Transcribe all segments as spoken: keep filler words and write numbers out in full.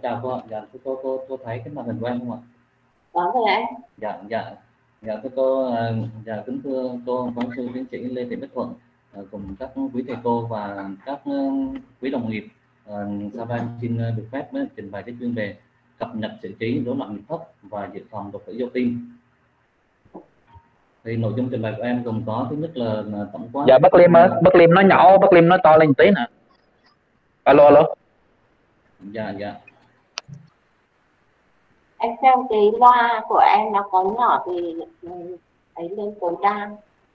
chào cô ạ. Dạ thưa cô, cô cô thấy cái màn hình của em không ạ? Có rồi anh. Dạ dạ dạ thưa cô, à, dạ kính thưa cô giáo sư tiến sĩ Lê Thị Bích Thuận, à, cùng các quý thầy cô và các uh, quý đồng nghiệp. À, sau đây em xin được phép uh, trình bày cái chuyên đề cập nhật xử trí rối loạn nhịp thất và dự phòng đột tử do tim. Thì nội dung trình bày của em gồm có thứ nhất là, là tổng quát. Dạ bác Liêm ơi, bác Liêm nói nhỏ, bác Liêm nói to lên tí nè. Alo alo. Dạ dạ. Anh xem cái loa của em nó có nhỏ thì ấy lên tối đa.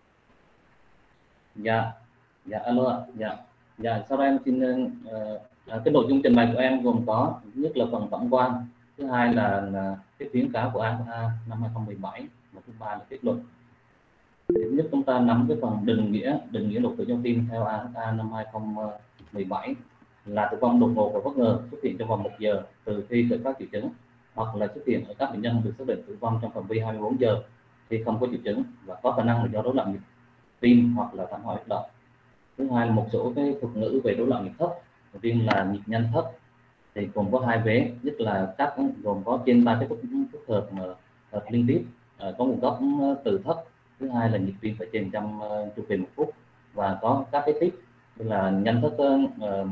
Dạ dạ alo ạ. Dạ dạ sau đây em xin uh, cái nội dung trình bày của em gồm có thứ nhất là phần tổng quan, thứ hai là, là cái khuyến cáo của a ép a năm hai không một bảy, và thứ ba là kết luận. Thứ nhất chúng ta nắm cái phần định nghĩa định nghĩa đột tử do tim theo a ép a năm hai không một bảy là tử vong đột ngột và bất ngờ xuất hiện trong vòng một giờ từ khi khởi phát triệu chứng, hoặc là xuất hiện ở các bệnh nhân được xác định tử vong trong phạm vi hai mươi bốn giờ khi không có triệu chứng và có khả năng là do rối loạn nhịp tim hoặc là thảm họa huyết động. Thứ hai là một số cái thuật ngữ về rối loạn nhịp thất. Đầu tiên là nhịp nhanh thất thì gồm có hai vế, nhất là các gồm có trên ba cái phức phức hợp mà hợp liên tiếp, uh, có nguồn gốc từ thất. Thứ hai là nhịp tim phải trên một trăm uh, chu kỳ một phút và có các cái tiếp như là nhanh thất uh,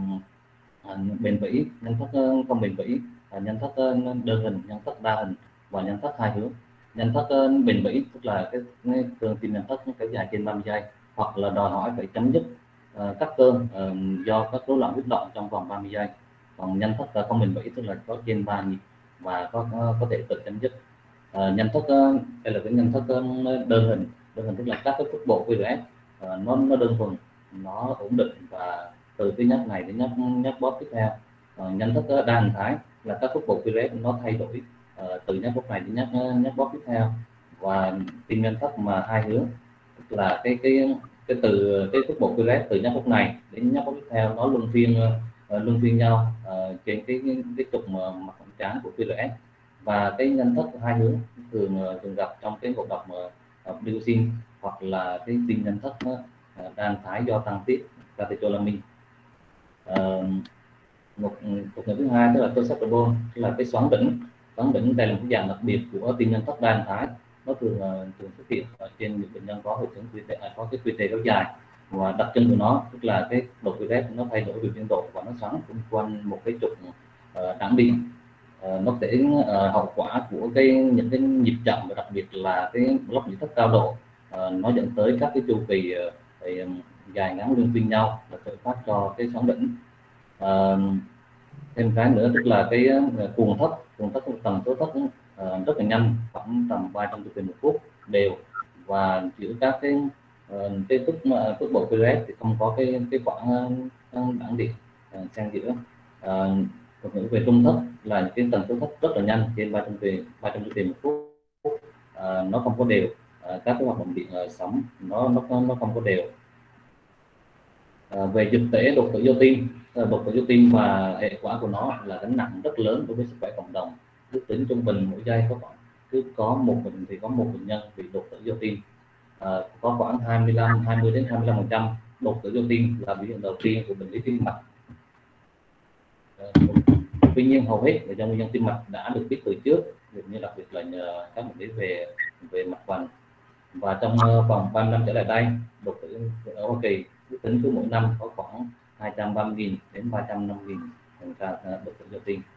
uh, bền vĩ, nhanh thất uh, không bền vĩ, uh, nhanh thất uh, đơn hình, nhanh thất đa hình và nhanh thất hai hướng. Nhanh thất uh, bền vĩ tức là cái, cái cơn tim nhanh thất kéo dài trên ba mươi giây, hoặc là đòi hỏi phải chấm dứt uh, các cơn uh, do các rối loạn huyết động trong vòng ba mươi giây. Còn nhanh thất uh, không bền vĩ tức là có trên ba nhịp và có uh, có thể tự chấm dứt. Uh, nhanh thất uh, đây là cái nhanh thất uh, đơn hình. Đơn hình tức là các cái phức bộ quy rờ ét uh, nó nó đơn thuần, nó ổn định và từ cái nhắc này đến nhắc nhắc bóp tiếp theo. Uh, nhanh thất uh, đa hình thái là các phức bộ quy rờ ét nó thay đổi uh, từ nhắc bóp này đến nhắc nhắc bóp tiếp theo. Và tim nhanh thất mà hai hướng tức là cái cái cái từ cái phức bộ quy rờ ét từ nhắc bóp này đến nhắc bóp tiếp theo nó luân phiên uh, luân phiên nhau uh, trên cái cái, cái trục mặt phẳng trán của quy rờ ét. Và cái nhanh thất hai hướng thường thường gặp trong cái ngộ độc uh, dioxin hoặc là cái tim nhanh thất uh, đa hình thái do tăng tiết catecholamine. Uh, một thuật ngữ thứ hai tức là torsacapone, tức là cái xoắn đỉnh. Xoắn đỉnh đây là một dạng đặc biệt của tim nhanh thất đa hình thái, nó thường uh, thường xuất hiện ở trên những bệnh nhân có hội chứng quy tê, có cái quy tê kéo dài, và đặc trưng của nó tức là cái đột quy rét nó thay đổi về biên độ và nó xoắn xung quanh một cái trục uh, đẳng điện. Uh, nó thể uh, hậu quả của cái những cái nhịp chậm và đặc biệt là cái block nhịp thất cao độ, uh, nó dẫn tới các cái chu kỳ uh, dài ngắn luân phiên nhau và khởi phát cho cái xoắn đỉnh. Uh, thêm cái nữa tức là cái uh, cuồng thất cuồng thất tần số thất uh, rất là nhanh, khoảng tầm ba trăm chu kỳ một phút đều, và giữa các cái uh, cái phức phức bộ quy rờ ét thì không có cái cái khoảng uh, đẳng điện uh, xen giữa. Uh, thuật ngữ về trung thất là cái tần số thất rất là nhanh, trên ba trăm kỳ ba trăm chu kỳ một phút. À, nó không có đều, à, các cái hoạt động điện uh, sóng nó nó nó không có đều. À, về dịch tễ đột tử do tim, đột tử do tim và hệ quả của nó là gánh nặng rất lớn đối với sức khỏe cộng đồng. Ước tính trung bình mỗi giây có khoảng cứ có một bệnh thì có một bệnh nhân bị đột tử do tim. À, có khoảng hai mươi lăm hai mươi đến hai mươi lăm phần trăm đột tử do tim là biểu hiện đầu tiên của bệnh lý tim mạch. À, tuy nhiên hầu hết là do nguyên nhân tim mạch đã được biết từ trước, như đặc biệt là nhờ các bệnh lý về về mạch vành. Và trong vòng ba mươi năm trở lại đây, đột tử ở Hoa Kỳ ước tính cứ mỗi năm có khoảng hai trăm ba mươi nghìn đến ba trăm năm mươi nghìn ca đột tử do tim.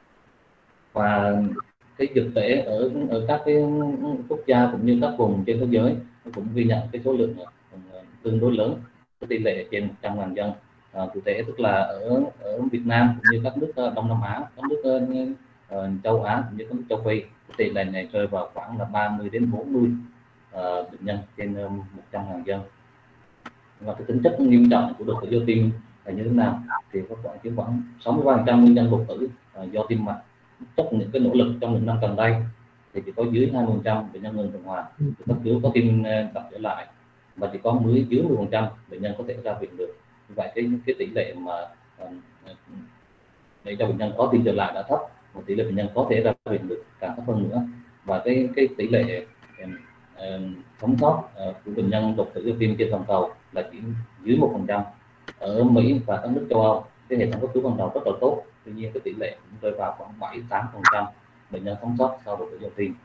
Và cái dịch tễ ở ở các cái quốc gia cũng như các vùng trên thế giới cũng ghi nhận cái số lượng tương đối lớn, tỷ lệ trên một trăm ngàn dân. À, cụ thể tức là ở ở Việt Nam cũng như các nước Đông Nam Á, các nước uh, châu Á cũng như các nước châu Phi, tỷ lệ này rơi vào khoảng là ba mươi đến bốn mươi uh, bệnh nhân trên uh, một trăm ngàn dân. Và cái tính chất nghiêm trọng của đột tử do tim là như thế nào thì có khoảng chiếm khoảng sáu mươi ba phần trăm nguyên nhân đột tử uh, do tim mạch. Trong những cái nỗ lực trong những năm gần đây thì chỉ có dưới hai mươi phần trăm bệnh nhân ngừng tuần hoàn cấp cứu có tim đập trở lại, và chỉ có mới dưới mười phần trăm bệnh nhân có thể ra viện được. Như vậy cái cái tỷ lệ mà uh, để cho bệnh nhân có tim trở lại đã thấp, một tỷ lệ bệnh nhân có thể ra viện được càng thấp hơn nữa. Và cái cái tỷ lệ uh, sống sót uh, của bệnh nhân đột tử do tim trên toàn cầu là chỉ dưới một phần trăm. Ở Mỹ và các nước châu Âu cái hệ thống cấp cứu ban đầu rất là tốt, tuy nhiên cái tỷ lệ cũng rơi vào khoảng bảy tám phần trăm bệnh nhân sống sót sau đột quỵ do tim.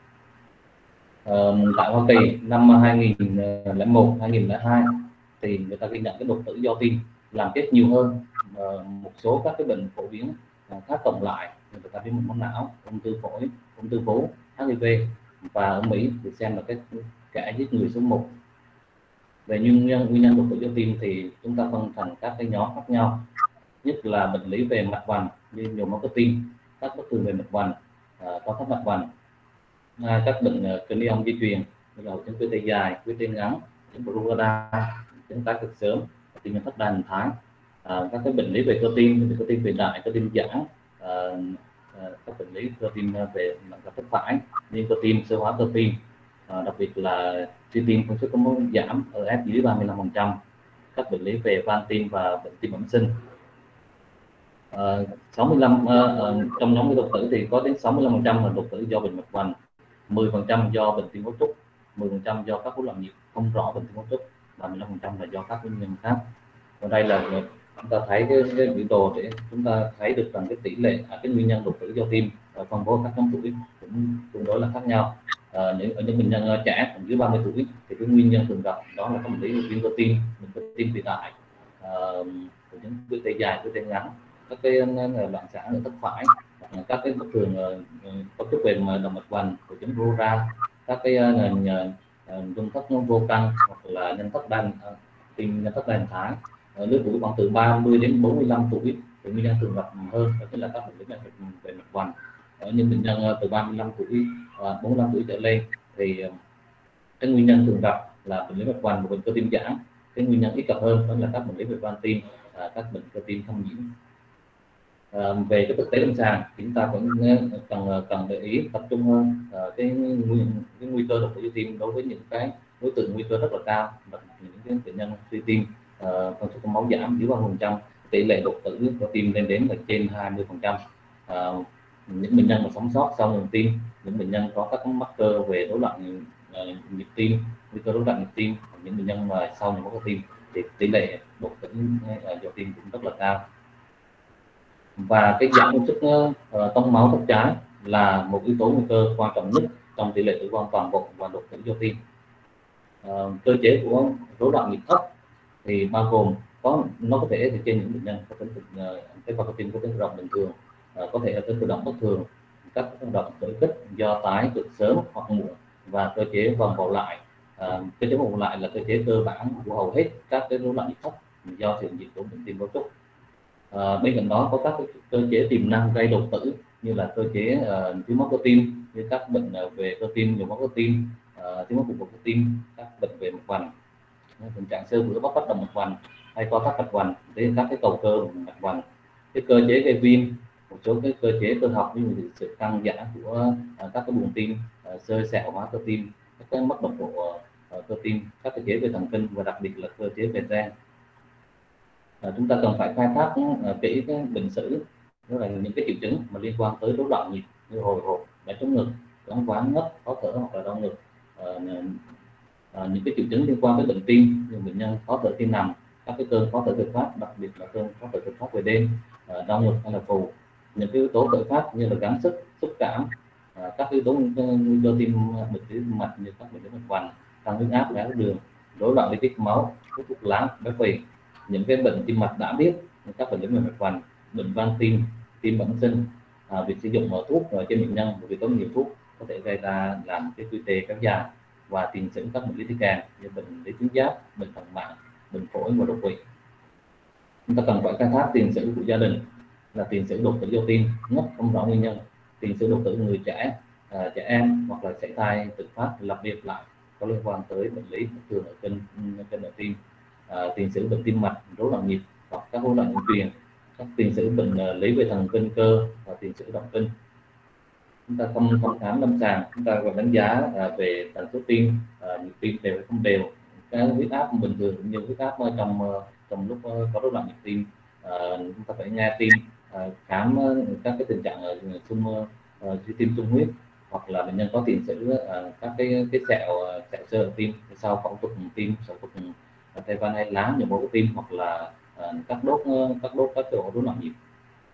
Uh, tại Hoa Kỳ năm hai nghìn lẻ một hai nghìn lẻ hai thì người ta ghi nhận cái đột tử do tim làm chết nhiều hơn uh, một số các cái bệnh phổ biến uh, khác cộng lại, người ta viêm mạch máu não, ung thư phổi, ung thư vú, hát i vê, và ở Mỹ được xem là cái kẻ giết người số một. Về nguyên nhân nguyên nhân đột tử do tim thì chúng ta phân thành các cái nhóm khác nhau, nhất là bệnh lý về mạch vành như nhồi máu cơ tim, các bất thường về mạch vành, uh, co thắt mạch vành, uh, các bệnh uh, cơ niông di truyền như là hội chứng quy tê dài, quy tê ngắn, chứng Brugada, chứng tái cực sớm, tim thất đa hình thái, uh, các cái bệnh lý về cơ tim như cơ tim về đại, cơ tim giãn, uh, uh, các bệnh lý cơ tim về mạng thất phải như cơ tim, sơ hóa cơ tim, uh, đặc biệt là suy tim công suất có giảm ở ép dưới ba mươi lăm phần trăm, các bệnh lý về van tim và bệnh tim bẩm sinh. Uh, sáu mươi lăm uh, uh, trong nhóm cái đột tử thì có đến sáu mươi lăm phần trăm là đột tử do bệnh mạch vành, mười phần trăm do bệnh tim cấu trúc, mười phần trăm do các rối loạn nhịp không rõ bệnh tim cấu trúc, và mười lăm phần trăm là do các nguyên nhân khác. Ở đây là chúng ta thấy cái, cái biểu đồ để chúng ta thấy được rằng cái tỷ lệ à, cái nguyên nhân đột tử do tim ở phân bố các nhóm tuổi cũng tương đối là khác nhau. À, những ở những bệnh nhân trẻ dưới ba mươi tuổi thì cái nguyên nhân thường gặp đó là các bệnh lý viêm cơ tim, bệnh cơ tim bị đại, à, những cơ thể dài, cơ thể ngắn, các cái loạn sản ở thất phải, các cái bất thường cấu trúc về động mạch vành, hội chứng Brugada, các cái dung thất vô căn hoặc là nhân thất đa tim nhân thất đa hình thái. Ở lứa tuổi khoảng từ ba mươi đến bốn mươi lăm tuổi thì nguyên nhân thường gặp hơn, đó chính là các bệnh lý về mạch vành. Ở những bệnh nhân từ ba mươi lăm tuổi và bốn mươi lăm tuổi trở lên thì cái nguyên nhân thường gặp là bệnh lý mạch vành và bệnh cơ tim giãn. Cái nguyên nhân ít gặp hơn đó là các bệnh lý về van tim, các bệnh cơ tim thâm nhiễm. À, về cái thực tế lâm sàng chúng ta cũng cần cần để ý tập trung hơn à, cái nguy cái nguy cơ đột quỵ do tim đối với những cái đối tượng nguy cơ rất là cao, đặc biệt những cái bệnh nhân suy tim, con số máu giảm dưới ba mươi phần trăm, tỷ lệ đột tử do tim lên đến là trên hai mươi phần trăm. À, những bệnh nhân mà sống sót sau ngừng tim, những bệnh nhân có các mắc cơ về rối loạn uh, nhịp tim, nguy cơ rối loạn nhịp tim, những bệnh nhân mà sau nhồi máu cơ tim thì tỷ lệ đột tử uh, do tim cũng rất là cao. Và cái giảm công suất uh, tông máu thất trái là một yếu tố nguy cơ quan trọng nhất trong tỷ lệ tử vong toàn bộ và đột tử do tim. Uh, cơ chế của rối loạn nhịp thấp thì bao gồm có nó có thể thì trên những bệnh nhân có tính tế bào cơ tim có tính tự động bình thường, uh, có thể là tính tự động bất thường, các hoạt động khởi kích do tái cực sớm hoặc muộn, và cơ chế vòng vào lại. Uh, cơ chế vòng vào lại là cơ chế cơ bản của hầu hết các cái rối loạn nhịp thấp do sự nhịp của bệnh tim cấu trúc. À, bên cạnh đó có các cái cơ chế tiềm năng gây đột tử như là cơ chế uh, thiếu máu cơ tim, như các bệnh uh, về cơ tim, nhồi máu cơ tim, uh, thiếu máu cục bộ cơ tim, các bệnh về mạch vành, tình trạng sơ vữa bóc tách động mạch vành hay co thắt mạch vành, đến các cái cầu cơ mạch vành, cái cơ chế gây viêm, một số cái cơ chế cơ học như sự tăng giãn của uh, các cái buồng tim, uh, xơ xẹo hóa cơ tim, các cái mất đồng bộ uh, cơ tim, các cơ chế về thần kinh và đặc biệt là cơ chế về gen. À, chúng ta cần phải khai thác uh, kỹ cái bệnh sử, đó là những cái triệu chứng mà liên quan tới rối loạn nhịp như hồi hộp, đau trống ngực, choáng váng, ngất, khó thở hoặc là đau ngực. À, à, những cái triệu chứng liên quan tới bệnh tim như bệnh nhân khó thở tim nằm, các cái cơn khó thở tự phát, đặc biệt là cơn khó thở tự phát về đêm, à, đau ngực hay là phù, những cái yếu tố khởi phát như là gắng sức, xúc cảm, à, các yếu tố nguy cơ tim bệnh tim mạch như các bệnh lý mạch vành, tăng huyết áp, đái tháo đường, rối loạn lipid máu, hút thuốc lá, béo phì, những cái bệnh tim mạch đã biết, các bệnh lý về mạch vành, bệnh van tim, tim bẩm sinh, à, việc sử dụng thuốc trên bệnh nhân vì có nhiều thuốc có thể gây ra làm cái quy tê kéo dài, và tiền sử các bệnh lý đi kèm như bệnh lý tuyến giáp, bệnh thận mạng, bệnh phổi và đột quỵ. Chúng ta cần phải khai thác tiền sử của gia đình là tiền sử đột tử do tim ngất không rõ nguyên nhân, tiền sử đột tử người trẻ, à, trẻ em hoặc là sảy thai tự phát lặp đi lại có liên quan tới bệnh lý thường ở kênh kênh ở tim. À, tiền sử bệnh tim mạch, rối loạn nhịp hoặc các rối loạn di truyền, các tiền sử bệnh uh, lý về thần kinh cơ và tiền sử động kinh. Chúng ta không thăm khám lâm sàng, chúng ta còn đánh giá uh, về tần số tim, uh, nhịp tim đều hay không đều, cái huyết áp bình thường cũng như huyết áp trong uh, trong lúc uh, có rối loạn nhịp tim. Uh, chúng ta phải nghe tim, uh, khám uh, các cái tình trạng uh, xung uh, suy tim xung huyết, hoặc là bệnh nhân có tiền sử uh, các cái cái sẹo uh, sẹo xơ ở tim sau phẫu thuật tim, phẫu thuật thay van hay lá nhồi máu cơ tim, hoặc là uh, các đốt uh, các đốt các chỗ rối loạn nhịp.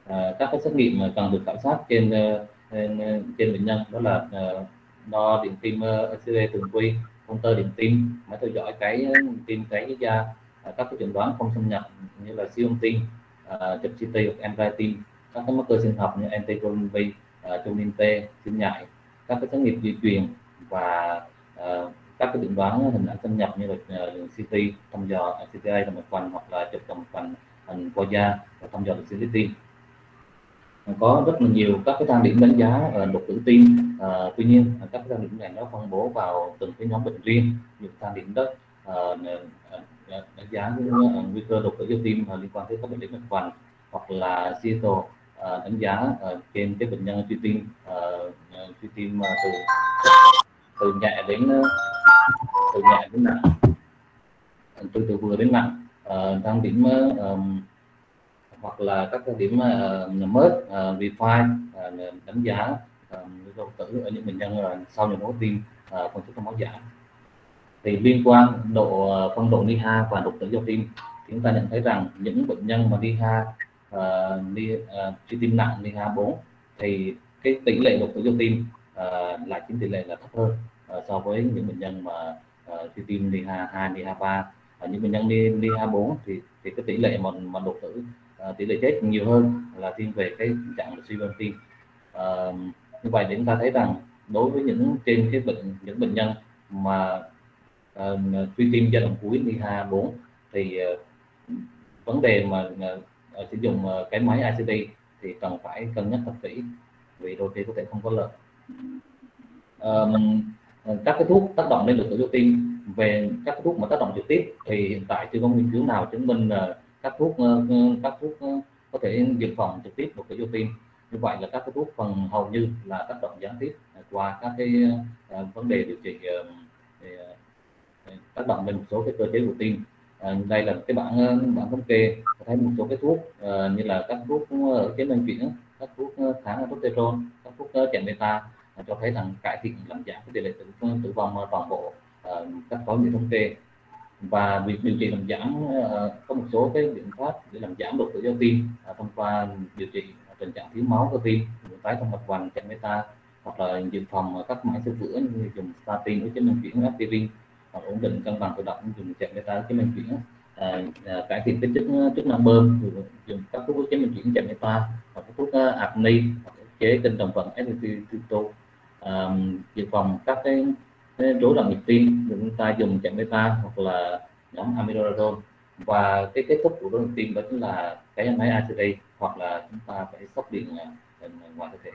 À, các cái xét nghiệm mà cần được khảo sát trên trên, trên bệnh nhân đó là uh, đo điện tim uh, lờ xê đê thường quy, công tơ điện tim, máy theo dõi cái tim cái dưới da, uh, các cái chẩn đoán không xâm nhập như là siêu âm tim, uh, chụp xê tê hoặc em rờ i tim, các cái marker sinh học như anti-troponin B, uh, troponin T, tim nhạy, các cái xét nghiệm di truyền và uh, các cái chẩn đoán hình ảnh xâm nhập như là uh, xê tê, thăm dò xê tê a động mạch vành hoặc là chụp động mạch vành hình qua da và thăm dò được xê tê tim. Có rất là nhiều các cái thang điểm đánh giá uh, đột tử tim, uh, tuy nhiên uh, các cái thang điểm này nó phân bố vào từng cái nhóm bệnh riêng. Những thang điểm đó uh, đánh giá cái, uh, nguy cơ đột tử do tim uh, liên quan tới các bệnh lý mạch vành, hoặc là Seattle uh, đánh giá uh, trên cái bệnh nhân suy tim uh, suy tim uh, từ từ nhẹ đến uh, từ nhẹ đến nặng, từ từ vừa đến nặng. Uh, thang điểm uh, um, hoặc là các cái điểm uh, MERS, uh, V-File uh, đánh giá uh, đột tử ở những bệnh nhân uh, sau nhồi máu tim, uh, phân tích trong máu giảm. Thì liên quan độ uh, phân độ en i a và đột tử do tim, chúng ta nhận thấy rằng những bệnh nhân mà en i a uh, đi uh, suy tim nặng en i a bốn thì cái tỷ lệ đột tử do tim uh, lại chiếm tỷ lệ là thấp hơn uh, so với những bệnh nhân mà uh, suy tim en i a hai, en i a ba. Uh, những bệnh nhân en i a bốn thì thì cái tỷ lệ mà mà đột tử Uh, tỷ lệ chết nhiều hơn là thiên về cái tình trạng suy van tim. Uh, như vậy để chúng ta thấy rằng đối với những trên cái bệnh những bệnh nhân mà uh, suy tim giai đoạn cuối en i a bốn thì uh, vấn đề mà uh, sử dụng uh, cái máy i xê đê thì cần phải cân nhắc thật kỹ, vì đôi khi có thể không có lợi. Uh, các cái thuốc tác động lên đột tử do tim, về các cái thuốc mà tác động trực tiếp thì hiện tại chưa có nghiên cứu nào chứng minh uh, các thuốc các thuốc có thể dự phòng trực tiếp đột tử do tim. Như vậy là các cái thuốc phần hầu như là tác động gián tiếp qua các cái uh, vấn đề điều trị uh, tác động lên một số cái cơ chế của tim. Uh, đây là cái bảng bảng thống kê, thấy một số cái thuốc uh, như là các thuốc ở chế men chuyển, các thuốc kháng aldosterone, các thuốc chèn beta uh, cho thấy rằng cải thiện làm giảm cái tỷ lệ tử, tử vong toàn bộ uh, các gói những thống kê. Và việc điều trị làm giảm uh, có một số cái biện pháp để làm giảm đột tử do tim uh, thông qua điều trị tình trạng thiếu máu cơ tim, tái thông mạch vành, chèn beta, hoặc là dự phòng uh, các mảng sơ vữa như dùng statin với chế men chuyển, aspirin, hoặc ổn định cân bằng tự động dùng chèn beta với chế men chuyển, uh, uh, cải thiện cái chức chức năng bơm dùng các thuốc với chế men chuyển, chèn beta, hoặc các thuốc uh, apni, hoặc chế kênh đồng vận ét tê tê, uh, dự phòng các cái rối loạn nhịp tim chúng ta dùng chèn beta hoặc là nhóm amiodarone. Và cái kết thúc của rối loạn tim đó chính là cái máy i xê đê hoặc là chúng ta phải sốc điện ngoài cơ thể.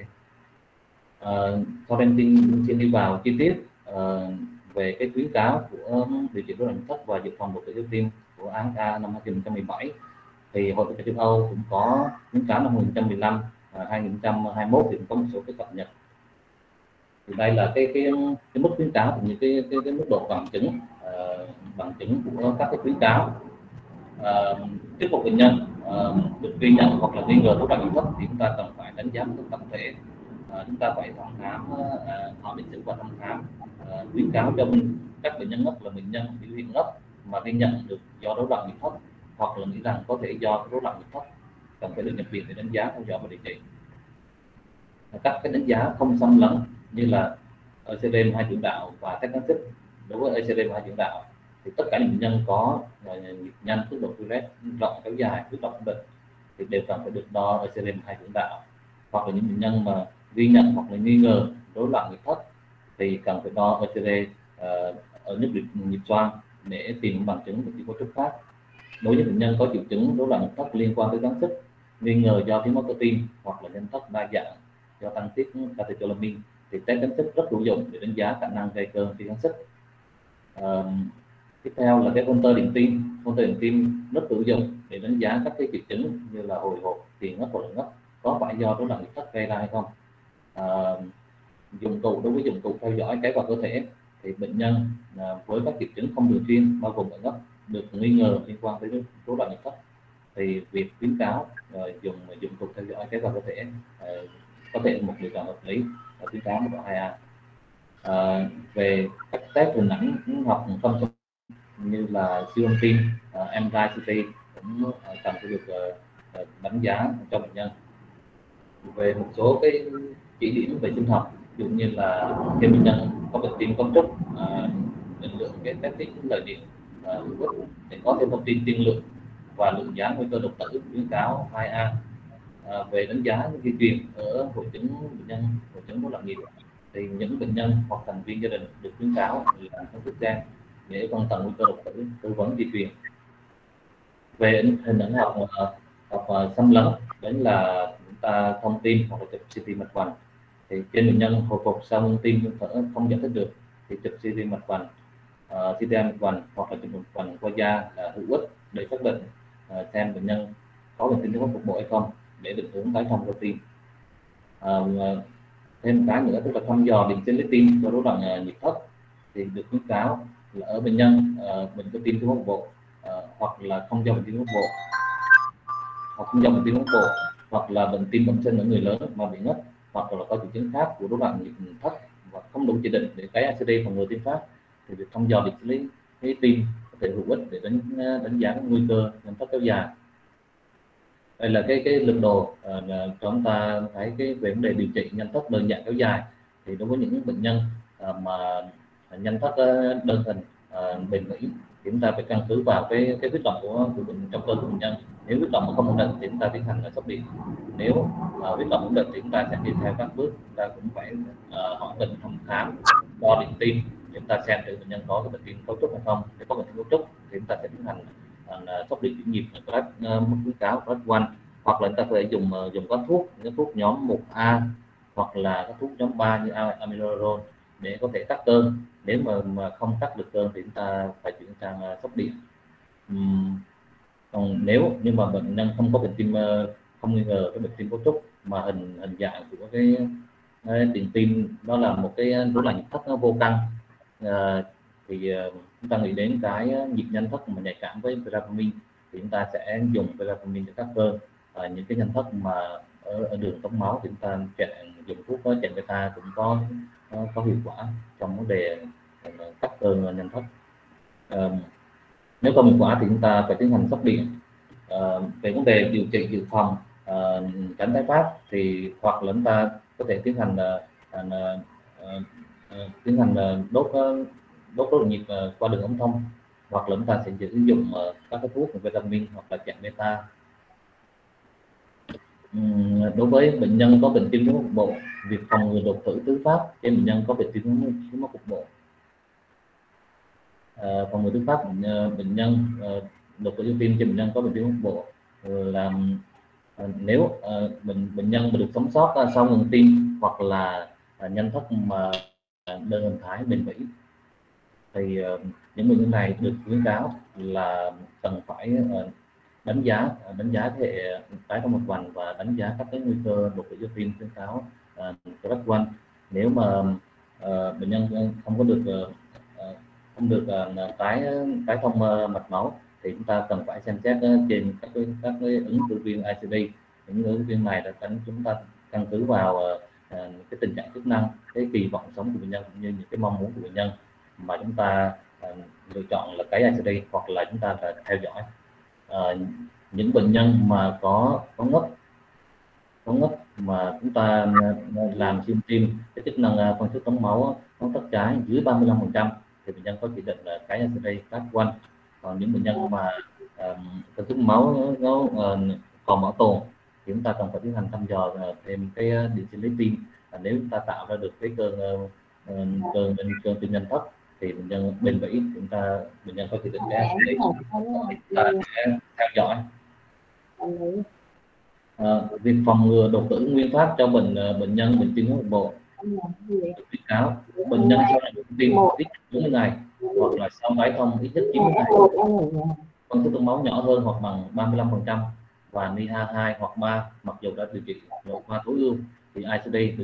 Uh, sau đây xin, xin đi vào chi tiết uh, về cái khuyến cáo của điều trị rối loạn nhịp thất và dự phòng đột tử do tim của a hát a năm hai nghìn không trăm mười bảy. Thì Hội Chẩn châu Âu cũng có khuyến cáo năm hai nghìn không trăm mười lăm, uh, hai nghìn không trăm hai mươi mốt thì cũng có một số cái cập nhật. Thì đây là cái cái cái mức khuyến cáo cũng như cái cái, cái mức độ bằng chứng uh, bằng chứng của các cái khuyến cáo. Uh, trước một bệnh nhân uh, được ghi nhận hoặc là nghi ngờ rối loạn nhịp thất thì chúng ta cần phải đánh giá một tổng thể. Uh, chúng ta phải thăm khám, uh, hỏi bệnh sử và thăm khám, uh, khuyến cáo cho các bệnh nhân ngấp là bệnh nhân biểu hiện ngấp mà ghi nhận được do rối loạn nhịp thất hoặc là nghĩ rằng có thể do rối loạn nhịp thất cần phải được nhập viện để đánh giá, theo dõi và điều trị. Uh, các cái đánh giá không xâm lấn như là e xê rờ hai chuyển đạo và test kháng sinh. Đối với e xê rờ hai chuyển đạo thì tất cả những bệnh nhân có nhịp nhanh, tốc độ Tourette rộng kéo dài, huyết động bệnh thì đều cần phải được đo e xê rờ hai chuyển đạo. Hoặc là những bệnh nhân mà ghi nhận hoặc là nghi ngờ rối loạn nhịp thất thì cần phải đo e xê rờ uh, ở nhịp nhịp xoang để tìm bằng chứng của chỉ có xuất phát. Đối với bệnh nhân có triệu chứng rối loạn nhịp thất liên quan tới gắng sức, nghi ngờ do thiếu máu cơ tim hoặc là nhân thất đa dạng do tăng tiết catecholamine thì test gắng sức rất hữu dụng để đánh giá khả năng gây cơn khi gắng sức. Uh, tiếp theo là cái công tơ điện tim. Công tơ điện tim rất hữu dụng để đánh giá các cái triệu chứng như là hồi hộp, tiền ngất hoặc là ngất có phải do rối loạn nhịp thất gây ra hay không. Uh, dụng cụ đối với dụng cụ theo dõi cái vào cơ thể thì bệnh nhân uh, với các triệu chứng không thường xuyên bao gồm ở ngất được nghi ngờ liên quan tới rối loạn nhịp thất thì việc khuyến cáo uh, dùng dụng cụ theo dõi cái vào cơ thể uh, có thể một lựa chọn hợp lý và khuyến cáo mức độ hai A. À, về các test hình ảnh học không như là siêu âm tim, uh, em rờ i xê tê cũng uh, cần phải được uh, đánh giá cho bệnh nhân. về một số cái chỉ điểm về sinh học, ví dụ như là khi bệnh nhân có bệnh tim cấu trúc, à, định lượng cái phép tính lợi điện à, để có thêm thông tin tiên lượng và lượng giá nguy cơ đột tử khuyến cáo hai A. À, về đánh giá di truyền ở hội chứng bệnh nhân hội chứng rối loạn nhịp thì những bệnh nhân hoặc thành viên gia đình được khuyến cáo làm phân tích gen để phân tầng nguy cơ đột tử, tư vấn di truyền. Về hình ảnh học học xâm lấn, đấy là chúng ta thông tin hoặc là chụp xê tê mạch vành, thì trên bệnh nhân hồi phục sau ngưng tim ngưng thở không giải thích được thì chụp xê tê mạch vành, uh, xê tê mạch vành hoặc là chụp mạch vành qua da là hữu ích để xác định uh, xem bệnh nhân có bệnh tim thiếu máu cục bộ hay không để định hướng tái thông cơ tim. Uh, thêm cái nữa tức là thăm dò điện sinh lý tim cho rối loạn uh, nhịp thất thì được khuyến cáo là ở bệnh nhân uh, bệnh có tim thiếu máu cục bộ uh, hoặc là không do bệnh tim thiếu máu cục bộ hoặc không do bệnh tim máu cục bộ hoặc là bệnh tim bẩm sinh ở người lớn mà bị ngất hoặc là có triệu chứng khác của rối loạn nhịp thất và không đủ chỉ định để cái a xê đê phòng ngừa tim phát thì việc thăm dò điện sinh lý cái tim có thể hữu ích để đánh đánh giá nguy cơ nhân thất kéo dài. Đây là cái cái lược đồ uh, chúng ta thấy cái về vấn đề điều trị nhân thất đơn giản kéo dài. Thì đối với những bệnh nhân uh, mà nhân thất uh, đơn hình uh, bền vững thì chúng ta phải căn cứ vào cái cái huyết động của, của bệnh trong cơ của bệnh nhân. Nếu huyết động mà không ổn định thì chúng ta tiến hành là sốc điện. Nếu uh, huyết động ổn định thì chúng ta sẽ đi theo các bước, chúng ta cũng phải uh, hỏi bệnh thăm khám, đo điện tim, chúng ta xem thử bệnh nhân có cái bệnh tim cấu trúc hay không. Nếu có bệnh tim cấu trúc thì chúng ta sẽ tiến hành sốc điện chuyển nhịp class mức khuyến cáo class one, hoặc là chúng ta có thể dùng dùng các thuốc những thuốc nhóm một A hoặc là các thuốc nhóm ba như amiodarone để có thể cắt cơn. Nếu mà, mà không cắt được cơn thì chúng ta phải chuyển sang sốc điện. Uhm, còn nếu nhưng mà bệnh nhân không có bệnh tim, không nghi ngờ cái bệnh tim cấu trúc mà hình hình dạng của cái, cái tiền tim đó là một cái rối loạn nhịp thất nó vô căn, à, thì chúng ta nghĩ đến cái nhịp nhân thất mà nhạy cảm với verapamil thì chúng ta sẽ dùng verapamil để cắt cơn. À, những cái nhân thất mà ở, ở đường tống máu thì chúng ta chạy, dùng thuốc chèn beta cũng có có hiệu quả trong vấn đề cắt cơn nhân thất. À, nếu không hiệu quả thì chúng ta phải tiến hành sốc điện. À, về vấn đề điều trị dự phòng à, tránh tái phát thì hoặc là chúng ta có thể tiến hành à, à, à, tiến hành đốt đốt rối loạn nhịp uh, qua đường ống thông, hoặc là chúng ta sẽ sử dụng uh, các cái thuốc vitamin hoặc là chặn beta. Uhm, đối với bệnh nhân có bệnh tim thiếu máu cục bộ, việc phòng ngừa đột tử thứ phát trên bệnh nhân có bệnh tim thiếu máu cục bộ, uh, phòng ngừa thứ phát bệnh, bệnh nhân uh, đột tử tim trên bệnh nhân có bệnh tim thiếu máu cục bộ là uh, nếu uh, bệnh bệnh nhân mà được sống sót uh, sau ngừng tim hoặc là uh, nhân thất mà uh, đơn hình thái bền vững thì uh, những bệnh nhân này được khuyến cáo là cần phải uh, đánh giá uh, đánh giá thế hệ tái thông mạch vành và đánh giá các cái nguy cơ đột tử do tim khuyến cáo uh, class one. Nếu mà uh, bệnh nhân không có được uh, không được uh, tái tái thông uh, mạch máu thì chúng ta cần phải xem xét uh, trên các cái các cái ứng cử viên i xê đê. Những ứng cử viên này là đánh chúng ta căn cứ vào uh, cái tình trạng chức năng, cái kỳ vọng sống của bệnh nhân cũng như những cái mong muốn của bệnh nhân mà chúng ta uh, lựa chọn là cái i xê đê hoặc là chúng ta là theo dõi. Uh, những bệnh nhân mà có có ngất có ngất mà chúng ta làm siêu tim cái chức năng uh, phân tích tống máu nó tất trái dưới ba mươi lăm phần trăm thì bệnh nhân có chỉ định là cái i xê đê class one. Còn những bệnh nhân mà uh, phân tích máu nó uh, còn bảo tồn thì chúng ta cần phải tiến hành thăm dò uh, thêm cái uh, điện sinh lý tim. Uh, nếu chúng ta tạo ra được cái cơn uh, cơn cơn tim nhân thất thì bệnh nhân bền vững, chúng ta bệnh nhân có chỉ định cái i xê đê, chúng ta sẽ theo dõi. À, việc phòng ngừa đột tử nguyên phát cho bệnh bệnh nhân bệnh tim thiếu máu cục bộ khuyến cáo bệnh nhân sau này tim ít bốn mươi ngày hoặc là sau tái thông ít nhất chín mươi ngày, phân tích tống máu nhỏ hơn hoặc bằng ba mươi lăm phần trăm và en i a hai hoặc ba mặc dù đã điều trị nội khoa tối ưu thì i xê đê được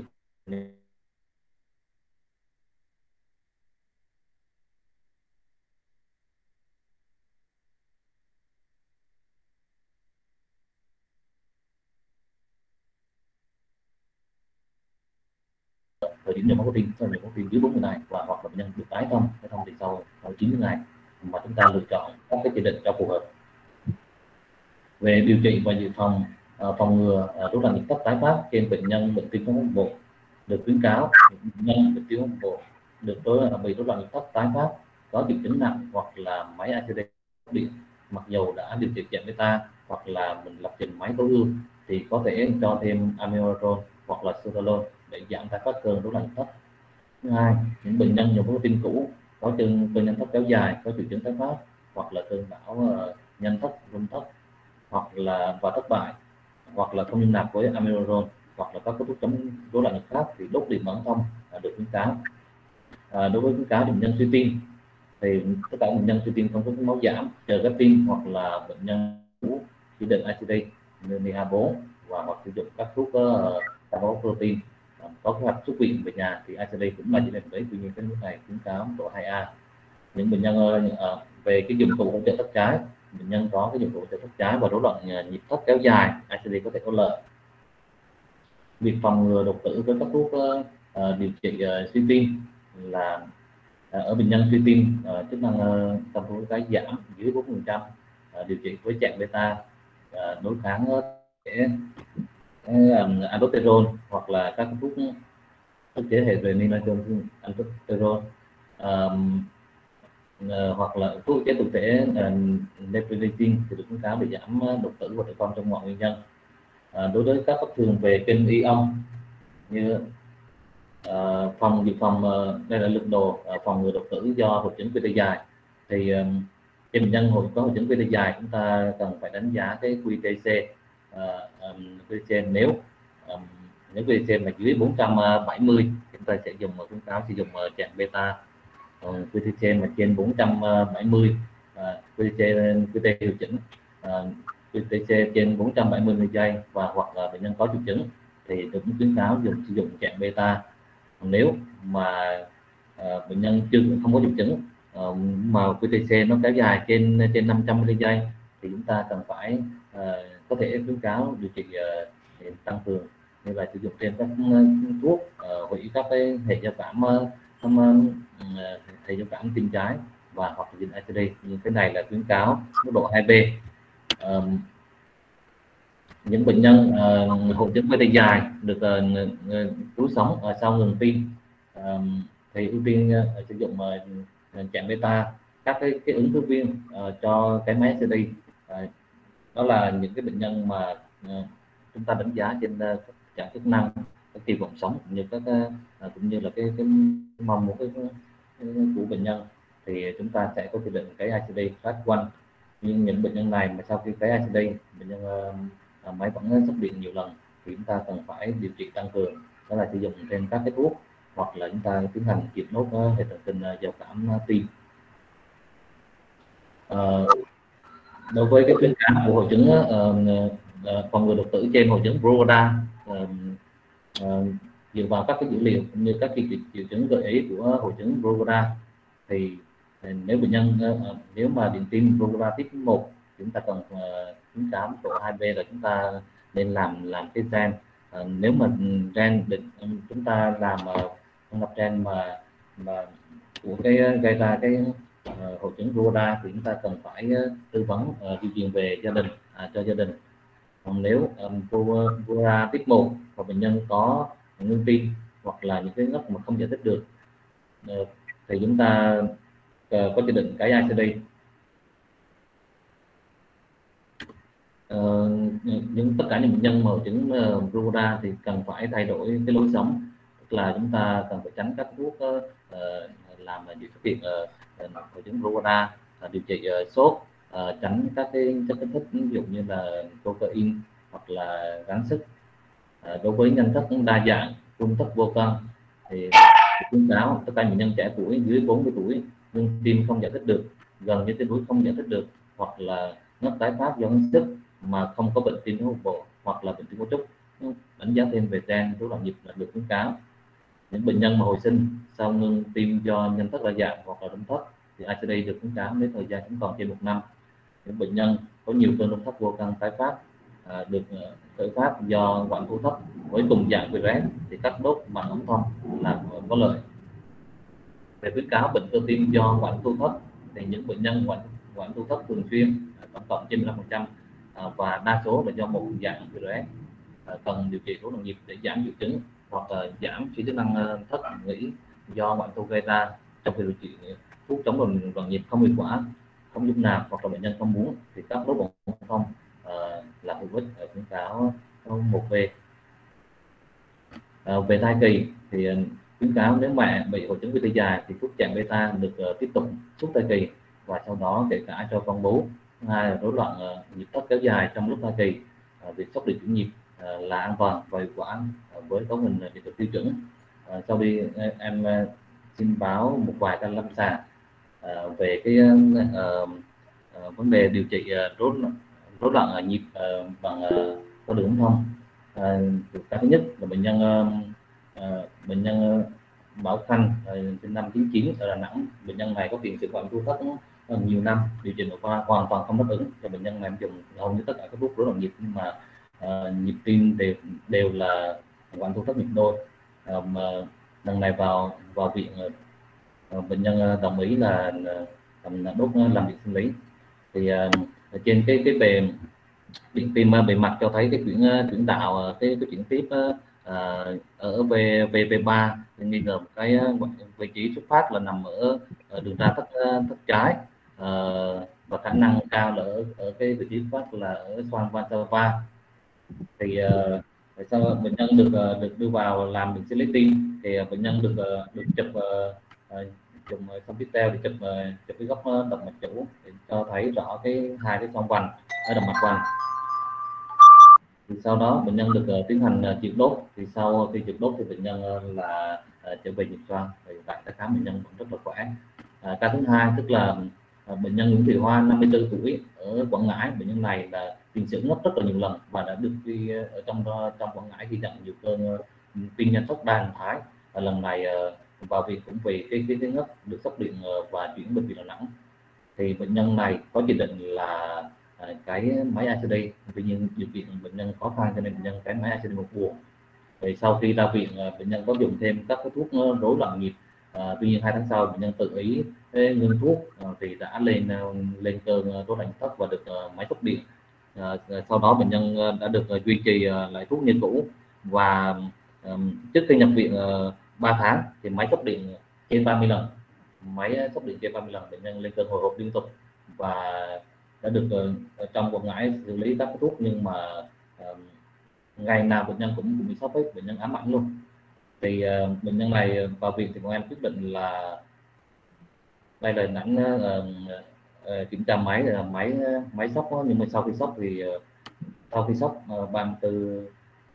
thời điểm nhồi máu tim sau nhồi máu tim dưới bốn mươi ngày và hoặc là bệnh nhân được tái thông tái thông thì sau sau chín mươi ngày mà chúng ta lựa chọn các cái chỉ định cho phù hợp. Về điều trị và dự phòng uh, phòng ngừa uh, rối loạn nhịp thất tái phát trên bệnh nhân bệnh tim không hút bộ, được khuyến cáo bệnh nhân bệnh tim không hút bộ được đối bị rối loạn nhịp thất tái phát có triệu chứng nặng hoặc là máy a xê đê điện, mặc dầu đã điều trị chạm beta hoặc là mình lập trình máy tối ưu thì có thể cho thêm amiodarone hoặc là sotalol để giảm tái phát cơn rối loạn nhịp thất. Thứ hai, những bệnh nhân nhồi máu tim cũ có chân cơn nhân thất kéo dài có triệu chứng tái phát hoặc là cơn bão uh, nhân thất rung thất hoặc là và thất bại hoặc là không liên lạc với amiodarone hoặc là các thuốc chống rối loạn nhịp khác thì đốt điện mật thông là được khuyến cáo. À, đối với khuyến cáo bệnh nhân suy tim thì tất cả bệnh nhân suy tim không có máu giảm chờ ghép tim hoặc là bệnh nhân chỉ định a xê đê như en hát bốn và hoặc sử dụng các thuốc uh, protein uh, có kế hoạch xuất viện về nhà thì a xê đê cũng là chỉ định đấy. Tuy nhiên cái nước này khuyến cáo độ hai A. Những bệnh nhân uh, về cái dụng cụ hỗ trợ thất trái, bệnh nhân có cái dụng cụ hỗ trợ thất trái và rối loạn uh, nhịp thất kéo dài, a xê đê có thể có lợi. Việc phòng ngừa đột tử với các thuốc uh, uh, điều trị uh, suy tim là uh, ở bệnh nhân suy tim uh, chức năng uh, tâm phổi cái giảm dưới bốn phần trăm, uh, điều trị với trạng beta uh, đối kháng uh, để uh, aldosterone hoặc là các thuốc ức chế hệ renin aldosterone um, uh, hoặc là thuốc chế tụ thể uh, neprilysin thì được khuyến cáo để giảm đột tử và tử vong trong mọi nguyên nhân. Uh, đối với các bất thường về kênh ion như uh, phòng dự phòng uh, đây là lực đồ uh, phòng ngừa đột tử do hội chứng quy tê dài thì um, trên bệnh nhân hồi có hội chứng quy tê dài chúng ta cần phải đánh giá cái quy tê xê uh, um, quy tê xê nếu um, nếu quy tê xê là dưới bốn trăm bảy mươi chúng ta sẽ dùng khuyến cáo sử dụng uh, trạng beta. Còn quy tê xê mà trên bốn trăm bảy mươi uh, quy tê xê quy tê điều chỉnh uh, quy tê xê trên bốn trăm bảy mươi giây và hoặc là bệnh nhân có triệu chứng thì được khuyến cáo dùng sử dụng trạng beta. Nếu mà uh, bệnh nhân chưa không có triệu chứng uh, mà quy tê xê nó kéo dài trên trên năm trăm giây thì chúng ta cần phải uh, có thể khuyến cáo điều trị uh, để tăng cường như là sử dụng thêm các uh, thuốc uh, hủy các cái hệ giao cảm uh, uh, hệ giao cảm tim trái và hoặc là a xê đê. Nhưng cái này là khuyến cáo mức độ hai B. Uh, những bệnh nhân uh, hội chứng quy tê dài được uh, cứu sống uh, sau ngừng tim uh, thì ưu tiên uh, sử dụng uh, trạng beta. Các cái, cái ứng cử viên uh, cho cái máy a xê đê uh, đó là những cái bệnh nhân mà uh, chúng ta đánh giá trên uh, trạng chức năng, cái kỳ vọng sống cũng như các uh, cũng như là cái, cái mong muốn cái, cái, cái của bệnh nhân thì chúng ta sẽ có chỉ định cái a xê đê class một. Nhưng những bệnh nhân này mà sau khi cái a xê đê bệnh nhân uh, À, máy vẫn xuất điện nhiều lần thì chúng ta cần phải điều trị tăng cường, đó là sử dụng thêm các cái thuốc hoặc là chúng ta tiến hành kiểm nốt uh, hệ thần kinh uh, giao cảm uh, tim. Uh, đối với cái khuyến cáo của hội chứng uh, uh, phòng ngừa đột tử trên hội chứng Brugada uh, uh, dựa vào các cái dữ liệu cũng như các cái triệu chứng gợi ý của hội chứng Brugada thì, thì nếu bệnh nhân uh, nếu mà điện tim Brugada tiếp một chúng ta cần uh, khuyến cáo độ hai B là chúng ta nên làm làm cái gen. Uh, nếu mà gen định chúng ta làm uh, lập gen mà mà của cái gây ra cái uh, hội chứng Brugada thì chúng ta cần phải uh, tư vấn uh, di truyền về gia đình uh, cho gia đình. Còn nếu um, Brugada tiếp một và bệnh nhân có ngưng tim hoặc là những cái ngất mà không giải thích được uh, thì chúng ta uh, có chỉ định cái a xê đê. Uh, những tất cả những bệnh nhân mà hội chứng uh, Brugada thì cần phải thay đổi cái lối sống, tức là chúng ta cần phải tránh các thuốc uh, làm điều xuất hiện uh, hội chứng Brugada, uh, điều trị uh, sốt, uh, tránh các cái chất kích thích ví dụ như là cocaine hoặc là gắng sức. Uh, đối với nhân thất đa dạng, trung thất vô cân thì khuyến cáo tất cả những nhân trẻ tuổi dưới bốn mươi tuổi nhưng tim không giải thích được, gần như tuyệt đối không giải thích được hoặc là ngất tái phát do gắng sức mà không có bệnh tim hút bộ hoặc là bệnh tim cấu trúc, đánh giá thêm về gen rối loạn nhịp là được khuyến cáo. Những bệnh nhân mà hồi sinh sau ngưng tim do nhân thất đa dạng hoặc là đông thất thì a xê đê được khuyến cáo nếu thời gian vẫn còn trên một năm. Những bệnh nhân có nhiều cơn đông thất vô căn tái phát à, được khởi phát do quản thu thấp với cùng dạng virus thì cắt đốt bằng ống thông là có lợi. Về khuyến cáo bệnh cơ tim do quản thu thấp thì những bệnh nhân quản quản thu thấp thường xuyên tổng cộng trên mười lăm phần trăm và đa số là do một dạng vê rờ ét cần điều trị rối loạn nhịp để giảm triệu chứng hoặc là giảm suy chức năng thất nghỉ do ngoại thu gây ra. Trong khi điều trị thuốc chống rối loạn nhịp không hiệu quả, không giúp nạp hoặc là bệnh nhân không muốn thì các đốt bụng không uh, là hữu ích. Khuyến cáo một B. Uh, về thai kỳ thì uh, khuyến cáo nếu mẹ bị hội chứng pê tê dài thì thuốc chạm beta được uh, tiếp tục suốt thai kỳ và sau đó kể cả cho con bú. Hai là rối loạn uh, nhịp thất kéo dài trong lúc thai kỳ, uh, việc sốc điều chỉnh nhịp uh, là an toàn và hiệu quả uh, với cấu hình điện cực tiêu chuẩn. Uh, sau đi uh, em uh, xin báo một vài căn lâm sàng uh, về cái uh, uh, vấn đề điều trị uh, rối rối loạn uh, nhịp uh, bằng uh, có đường thông. Uh, cái thứ nhất là bệnh nhân uh, uh, bệnh nhân uh, Bảo Khanh uh, sinh năm chín chín ở Đà Nẵng. Bệnh nhân này có tiền sử ngoại thu thất uh, nhiều năm, điều trị nội khoa hoàn toàn không đáp ứng cho bệnh nhân này. Em dùng hầu như tất cả các thuốc rối loạn nhịp nhưng mà uh, nhịp tim đều đều là ngoại thu thất nhịp đôi. Uh, mà lần này vào vào viện uh, bệnh nhân đồng ý là uh, đốt làm việc sinh lý. Thì uh, trên cái cái bề điện tim bề mặt cho thấy cái chuyển chuyển đạo cái cái chuyển tiếp uh, ở V V ba nghi ngờ một cái vị trí xuất phát là nằm ở, ở đường ra thất thất trái, uh, và khả năng cao là ở, ở cái vị trí xuất phát là ở xoang van va. Thì uh, sau bệnh nhân được uh, được đưa vào làm đường sinh lý tim thì uh, bệnh nhân được uh, được chụp uh, dùng computer để chụp uh, chụp cái góc động mạch chủ để cho thấy rõ cái hai cái xoang vành ở động mạch vành. Thì sau đó bệnh nhân được uh, tiến hành uh, chịu đốt. Thì sau khi chịu đốt thì bệnh nhân uh, là uh, trở về nhịp xoang. Thì tại các khám bệnh nhân vẫn rất là khỏe. Uh, ca thứ hai tức là uh, bệnh nhân Nguyễn Thị Hoa năm mươi tư tuổi ở Quảng Ngãi. Bệnh nhân này là tiền sử ngất rất là nhiều lần và đã được đi uh, ở trong uh, trong Quảng Ngãi ghi nhận nhiều cơn uh, tiên nhân sốc đa hình thái. Và lần này uh, vào viện cũng vì cái cái, cái ngất được sốc điện uh, và chuyển bệnh viện Đà Nẵng. Thì bệnh nhân này có chỉ định là À, cái máy a xê đê, tuy nhiên điều kiện bệnh nhân khó khăn cho nên bệnh nhân cái máy a xê đê một buồng. Thì sau khi ra viện bệnh nhân có dùng thêm các cái thuốc rối loạn nhịp, à, tuy nhiên hai tháng sau bệnh nhân tự ý ngưng thuốc à, thì đã lên lên cơn rối loạn thất và được uh, máy sốc điện. À, sau đó bệnh nhân đã được uh, duy trì uh, lại thuốc như cũ và um, trước khi nhập viện uh, ba tháng thì máy sốc điện trên ba mươi lần, máy sốc điện trên ba mươi lần, bệnh nhân lên cơn hồi hộp liên tục và đã được uh, trong Quảng Ngãi xử lý các thuốc nhưng mà uh, ngày nào bệnh nhân cũng cũng bị sốc hết, bệnh nhân ám ảnh luôn. Thì uh, bệnh nhân này vào viện thì bọn em quyết định là đây là ảnh uh, uh, kiểm tra máy là máy máy sốc đó, nhưng mà sau khi sốc thì uh, sau khi sốc uh, ba mươi tư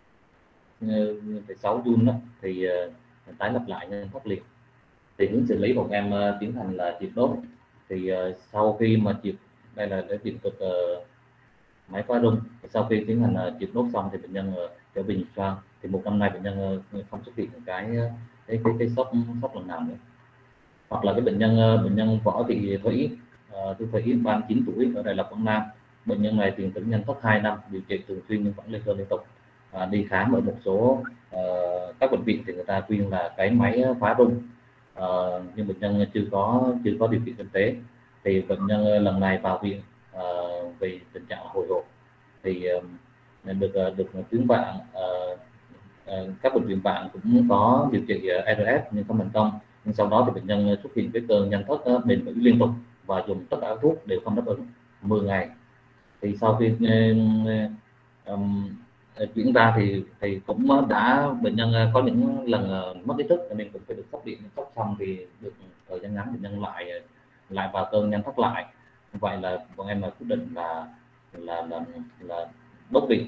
phẩy sáu Jun đó, thì uh, tái lập lại nhân thất liệt. Thì hướng xử lý bọn em uh, tiến hành là triệt đốt. Thì uh, sau khi mà triệt đây là để điện cực uh, máy phá rung, sau khi tiến hành uh, triệt đốt xong thì bệnh nhân uh, trở về nhịp xoang. Thì một năm nay bệnh nhân uh, không xuất hiện cái cái cái, cái sốc sốc lần nào nữa. Hoặc là cái bệnh nhân uh, bệnh nhân Võ Thị Thủy, uh, Thủy ba mươi chín tuổi ở Đại Lộc Quảng Nam. Bệnh nhân này tiền sử nhân thất hai năm, điều trị thường xuyên nhưng vẫn lên cơn liên tục. À, đi khám ở một số uh, các bệnh viện thì người ta khuyên là cái máy phá rung, uh, nhưng bệnh nhân chưa có chưa có điều kiện kinh tế. Thì bệnh nhân lần này vào viện uh, vì tình trạng hồi hộp thì uh, được uh, được tuyến bạn uh, uh, các bệnh viện bạn cũng có điều trị uh, rờ ép nhưng không thành công. Nhưng sau đó thì bệnh nhân xuất hiện cái cơn nhân thất uh, bền vững liên tục và dùng tất cả thuốc đều không đáp ứng mười ngày. Thì sau khi uh, um, chuyển ra thì thì cũng đã bệnh nhân có những lần uh, mất ý thức nên cũng phải được sốc điện. Sốc xong thì được thời gian ngắn bệnh nhân lại lại vào cơn nhân thất lại. Vậy là bọn em là quyết định là là là, là đốt điện.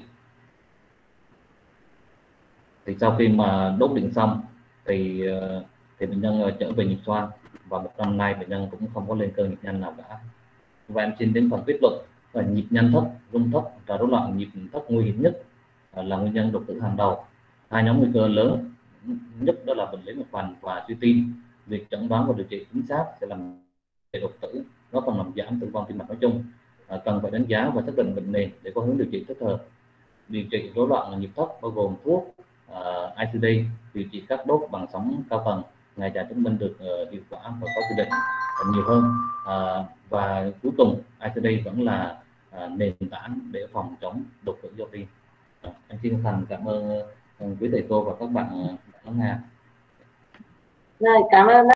Thì sau khi mà đốt điện xong thì thì bệnh nhân trở về nhịp xoang và một năm nay bệnh nhân cũng không có lên cơn nhịp nhanh nào cả. Và em xin đến phần kết luận là nhịp nhanh thất, rung thất và rối loạn nhịp thất nguy hiểm nhất là nguyên nhân đột tử hàng đầu. Hai nhóm nguy cơ lớn nhất đó là bệnh lý mạch vành và suy tim. Việc chẩn đoán và điều trị chính xác sẽ làm đột tử, góp phần làm giảm tử vong tim mạch nói chung. À, cần phải đánh giá và xác định bệnh nền để có hướng điều trị thích hợp. Điều trị rối loạn nhịp thất bao gồm thuốc uh, i xê đê, điều trị các đốt bằng sóng cao tầng ngày dài chứng minh được uh, hiệu quả và có chỉ định uh, nhiều hơn. Uh, và cuối cùng i xê đê vẫn là à, nền tảng để phòng chống đột quỵ do tim. Em xin thành cảm ơn quý thầy cô và các bạn lắng nghe. Rồi, cảm ơn